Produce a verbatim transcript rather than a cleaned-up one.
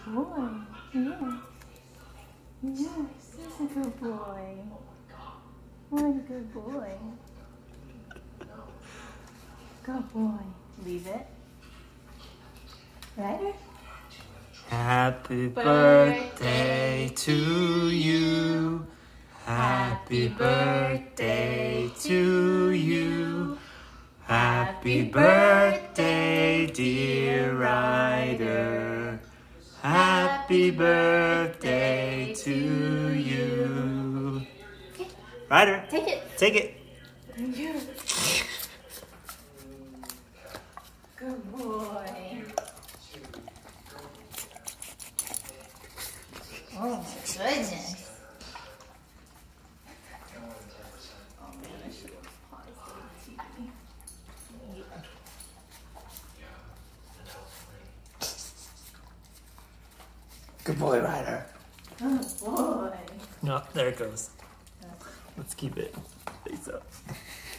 boy. Yeah. Yes, he's a good boy. What a good boy. Good boy. Leave it. Ryder? Happy birthday to you. Happy birthday to you. Happy birthday, dear Ryder. Happy birthday to you. Okay. Ryder, Take it. take it. Thank you. Good boy. Oh my goodness. Oh man, I should have paused the T V. Good boy, Ryder. Good boy. No, there it goes. Let's keep it face up.